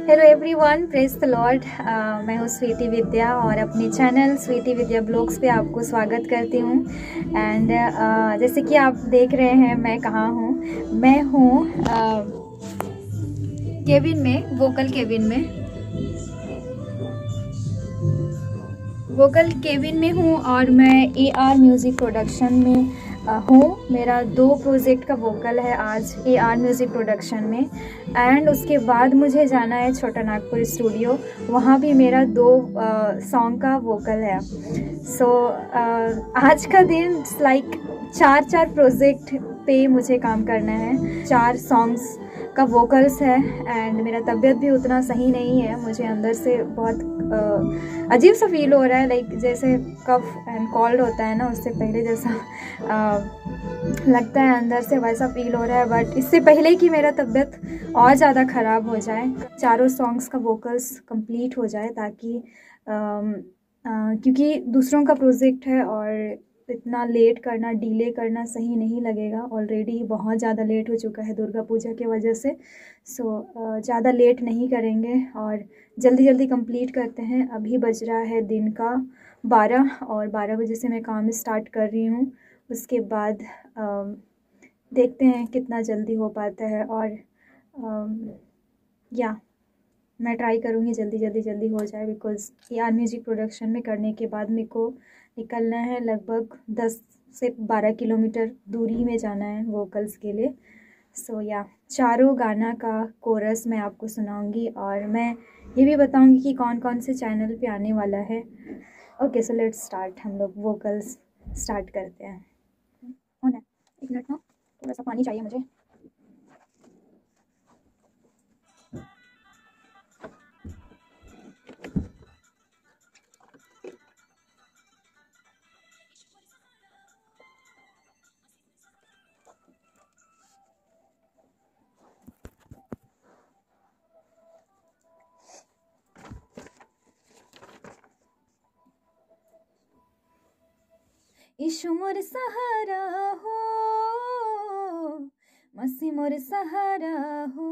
Hello everyone, praise the Lord. मैं हूँ स्वीटी विद्या और अपने चैनल स्वीटी विद्या ब्लॉग्स पे आपको स्वागत करती हूँ। एंड जैसे कि आप देख रहे हैं मैं कहाँ हूँ। मैं हूँ केबिन में, वोकल केबिन में हूँ और मैं AR म्यूज़िक प्रोडक्शन में हूँ। मेरा 2 प्रोजेक्ट का वोकल है आज AR म्यूज़िक प्रोडक्शन में। एंड उसके बाद मुझे जाना है छोटा नागपुर स्टूडियो, वहाँ भी मेरा 2 सॉन्ग का वोकल है। सो आज का दिन लाइक 4 प्रोजेक्ट पे मुझे काम करना है। 4 सॉन्ग्स का वोकल्स है। एंड मेरा तबीयत भी उतना सही नहीं है, मुझे अंदर से बहुत अजीब सा फील हो रहा है, लाइक जैसे कफ एंड कॉल्ड होता है ना, उससे पहले जैसा लगता है अंदर से, वैसा फील हो रहा है। बट इससे पहले कि मेरा तबीयत और ज़्यादा ख़राब हो जाए, 4 सॉन्ग्स का वोकल्स कंप्लीट हो जाए, ताकि क्योंकि दूसरों का प्रोजेक्ट है और इतना लेट करना, डिले करना सही नहीं लगेगा। ऑलरेडी बहुत ज़्यादा लेट हो चुका है दुर्गा पूजा की वजह से। सो ज़्यादा लेट नहीं करेंगे और जल्दी जल्दी कंप्लीट करते हैं। अभी बज रहा है दिन का 12 और 12 बजे से मैं काम स्टार्ट कर रही हूँ। उसके बाद देखते हैं कितना जल्दी हो पाता है। और या मैं ट्राई करूँगी जल्दी हो जाए, बिकॉज़ AR म्यूज़िक प्रोडक्शन में करने के बाद मेरे को निकलना है, लगभग 10 से 12 किलोमीटर दूरी में जाना है वोकल्स के लिए। सो या 4 गाना का कोरस मैं आपको सुनाऊंगी और मैं ये भी बताऊंगी कि कौन कौन से चैनल पे आने वाला है। Okay, so let's start. हम लोग वोकल्स स्टार्ट करते हैं। होना 1 मिनट ना, थोड़ा सा पानी चाहिए मुझे। यीशु मोर सहारा हो, मसीह मोर सहारा हो।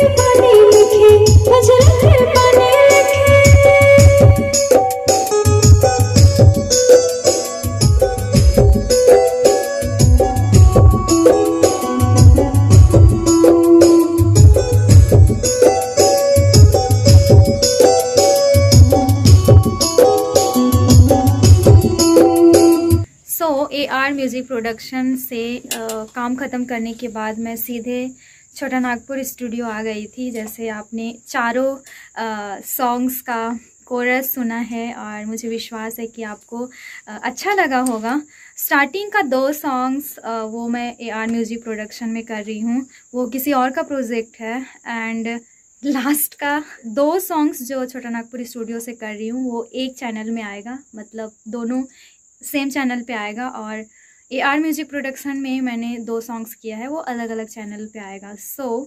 पानी लिखे, अजरक पानी लिखे। AR म्यूज़िक प्रोडक्शन से काम ख़त्म करने के बाद मैं सीधे छोटा नागपुर स्टूडियो आ गई थी। जैसे आपने चारों सॉन्ग्स का कोरस सुना है और मुझे विश्वास है कि आपको अच्छा लगा होगा। स्टार्टिंग का 2 सॉन्ग्स वो मैं AR म्यूज़िक प्रोडक्शन में कर रही हूँ, वो किसी और का प्रोजेक्ट है। एंड लास्ट का 2 सॉन्ग्स जो छोटा नागपुर स्टूडियो से कर रही हूँ वो एक चैनल में आएगा, मतलब दोनों सेम चैनल पे आएगा। और AR म्यूज़िक प्रोडक्शन में मैंने 2 सॉन्ग्स किया है, वो अलग अलग चैनल पे आएगा। सो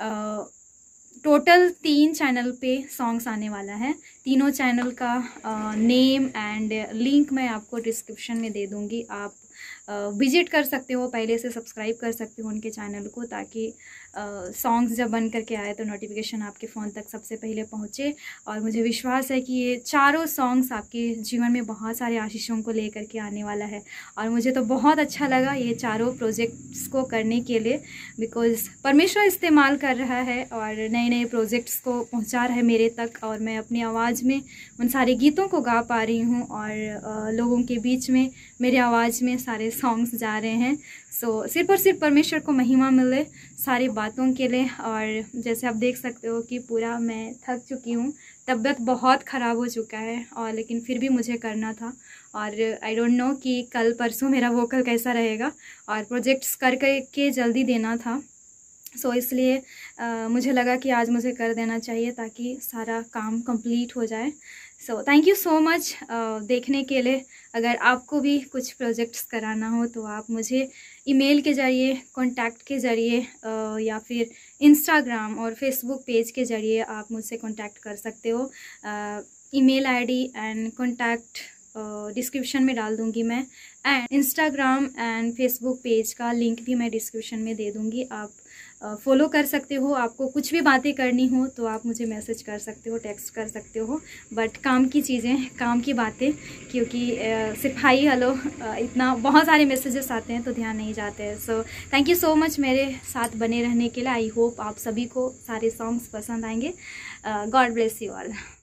टोटल 3 चैनल पे सॉन्ग्स आने वाला है। तीनों चैनल का नेम एंड लिंक मैं आपको डिस्क्रिप्शन में दे दूँगी। आप विजिट कर सकते हो, पहले से सब्सक्राइब कर सकते हो उनके चैनल को, ताकि सॉन्ग्स जब बन करके आए तो नोटिफिकेशन आपके फ़ोन तक सबसे पहले पहुँचे। और मुझे विश्वास है कि ये चारों सॉन्ग्स आपके जीवन में बहुत सारे आशीषों को ले करके आने वाला है। और मुझे तो बहुत अच्छा लगा ये चारों प्रोजेक्ट्स को करने के लिए, बिकॉज़ परमेश्वर इस्तेमाल कर रहा है और नए नए प्रोजेक्ट्स को पहुँचा रहा है मेरे तक। और मैं अपनी आवाज़ में उन सारे गीतों को गा पा रही हूँ और लोगों के बीच में मेरे आवाज़ में सारे सॉन्ग्स जा रहे हैं। सो सिर्फ और सिर्फ परमेश्वर को महिमा मिले सारी बातों के लिए। और जैसे आप देख सकते हो कि पूरा मैं थक चुकी हूँ, तबीयत बहुत ख़राब हो चुका है, और लेकिन फिर भी मुझे करना था। और आई डोंट नो कि कल परसों मेरा वोकल कैसा रहेगा, और प्रोजेक्ट्स कर के जल्दी देना था। सो इसलिए मुझे लगा कि आज मुझे कर देना चाहिए ताकि सारा काम कंप्लीट हो जाए। So thank you so much देखने के लिए। अगर आपको भी कुछ प्रोजेक्ट्स कराना हो तो आप मुझे ईमेल के ज़रिए, कॉन्टैक्ट के ज़रिए या फिर इंस्टाग्राम और फेसबुक पेज के ज़रिए आप मुझसे कॉन्टैक्ट कर सकते हो। Email ID and contact description में डाल दूँगी मैं, and Instagram and Facebook page का लिंक भी मैं डिस्क्रिप्शन में दे दूँगी। आप फॉलो कर सकते हो। आपको कुछ भी बातें करनी हो तो आप मुझे मैसेज कर सकते हो, टेक्स्ट कर सकते हो, बट काम की चीज़ें, काम की बातें, क्योंकि सिर्फ हाई हेलो इतना बहुत सारे मैसेजेस आते हैं तो ध्यान नहीं जाते हैं। So thank you so much मेरे साथ बने रहने के लिए। आई होप आप सभी को सारे सॉन्ग्स पसंद आएंगे। God bless you all.